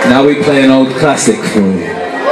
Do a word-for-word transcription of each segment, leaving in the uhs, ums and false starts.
Now we play an old classic for you.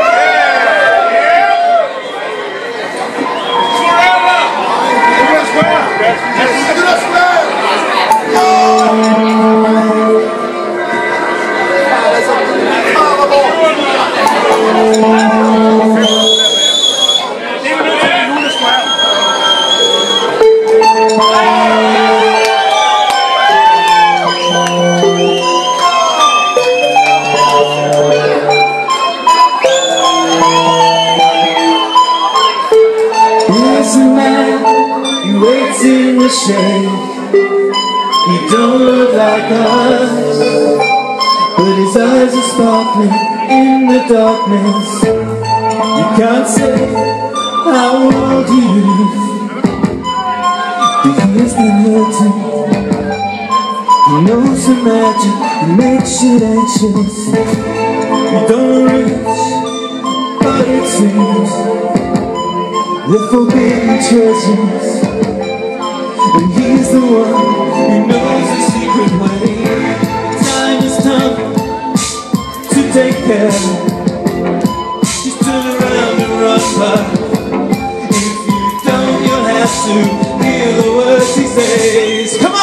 In the shade, he don't look like us, but his eyes are sparkling in the darkness. You can't say how old he is, but he has been hurting. He knows the magic that makes you anxious. You don't reach, but it seems the forbidden treasures. And he's the one who knows the secret way. Time has come to take care. Just turn around and run back. If you don't, you'll have to hear the words he says. Come on!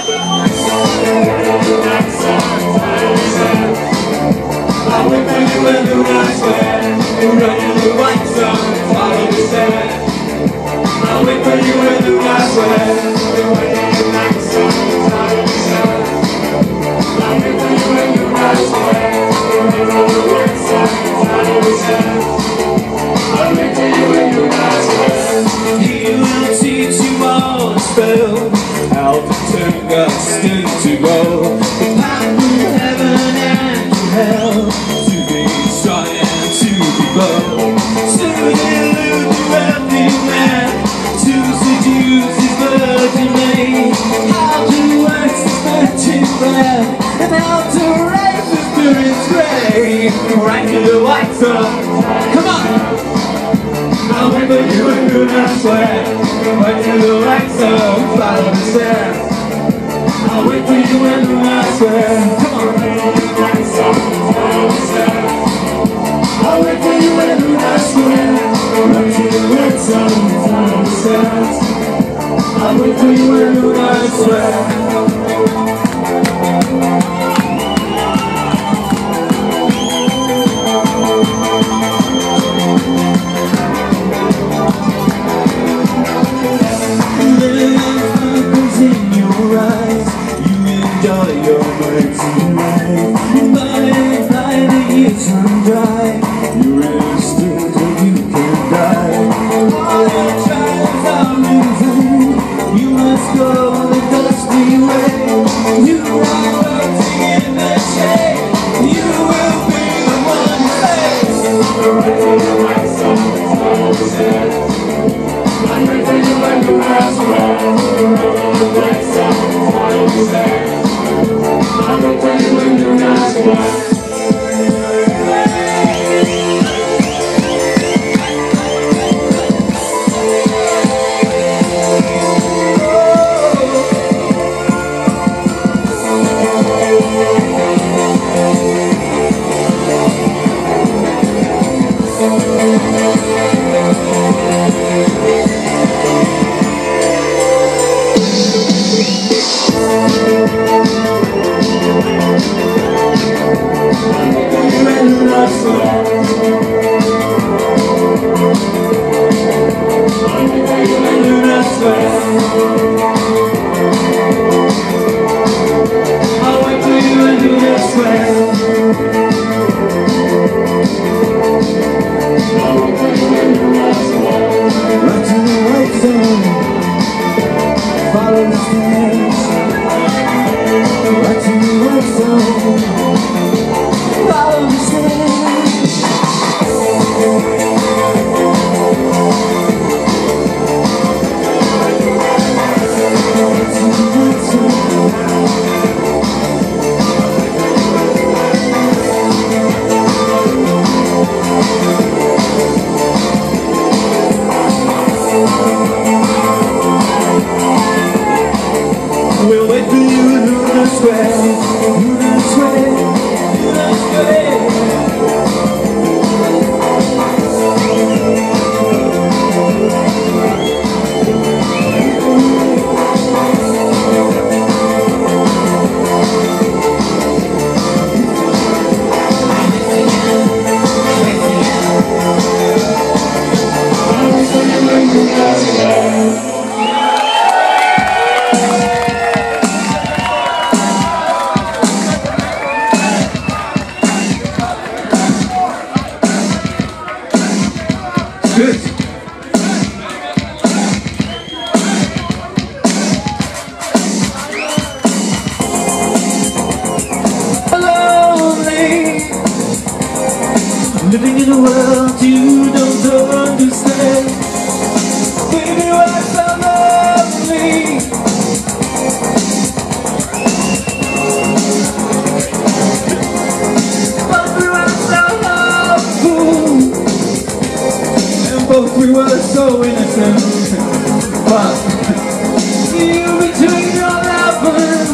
I'll wait for you when the right's there. Run to the white sun, follow the sand. I'll wait for you when the right's there. How to turn gust into gold. The path through heaven and through hell, to be strong and to be bold. To elude the wealthy man, to seduce his virgin maid. How to wax his magic plan, and how to raise the spirit's grave. Right to the white sun, come on! I'll wait for you and do not swear. Right to the white sun, follow the stairs. I'll wait for you and do not swear. Come on. I'll wait for you and do not swear. Right to the white sun, follow the stairs. I'll wait for you and do not swear. living in a world you don't understand. Baby, why so lovely? But we were so hopeful, and both we were so innocent. But you between your lovers,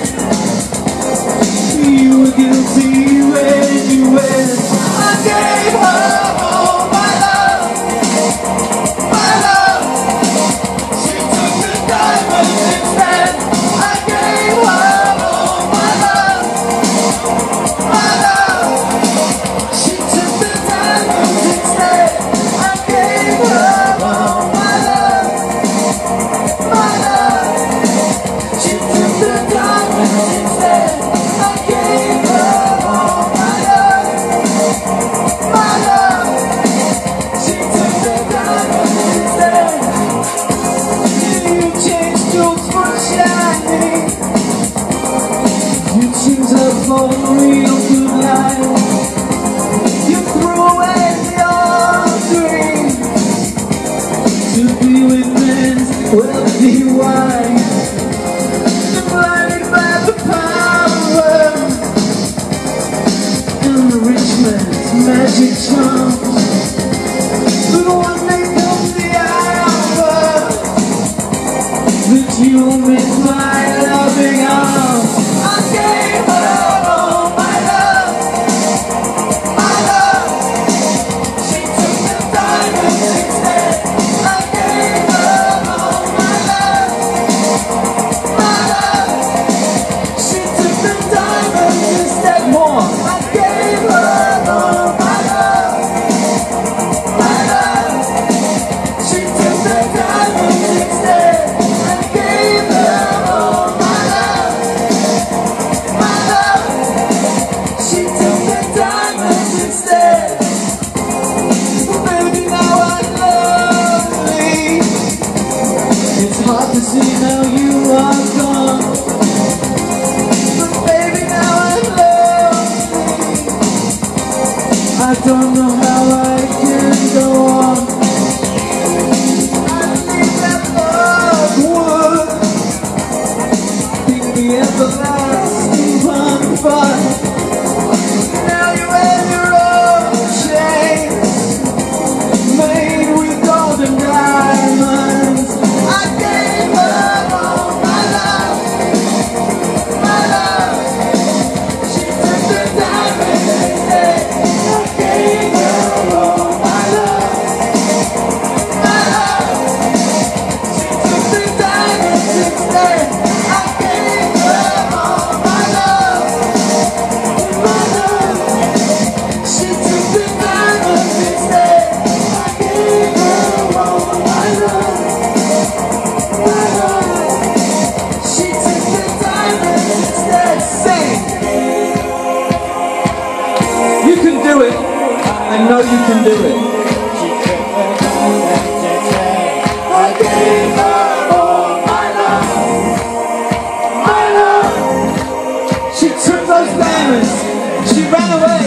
you were guilty when you went. I gave her all my love, my love. She took the diamonds instead. I gave her all my love, my love. She took the diamonds instead. I gave her all my love, my love. She took the diamonds instead. I gave her all my love, my love. She took the diamonds instead. You changed jewels for shiny. You changed her for a real good life. You threw away your dream to be with men's wealthy wife. You're blinded by the power and the rich man's magic charms. But one day comes the hour that you miss my loving arms. I gave her all my love, my love. She took the diamonds instead. I gave her all my love, my love. She took the diamonds instead. More. I gave her all my love, my love. She took the diamonds instead. I gave her all my love, my love. She took the diamonds instead. Well, baby, now I'm lonely. It's hard to see now you are gone. But baby, now I'm lonely. I don't know how I can go on. I think that love would be the everlasting one, but now you have your own chains made with golden diamonds. I gave her all my love, my love. She took the diamonds instead. I gave her all my love, my love. She took the diamonds instead. I gave her all my love, my love. She took the diamonds instead. I gave her all my love, my love. She took the diamonds instead. Sing. You can do it. I know you can do it. I gave her all my love, my love. She took those diamonds. She ran away.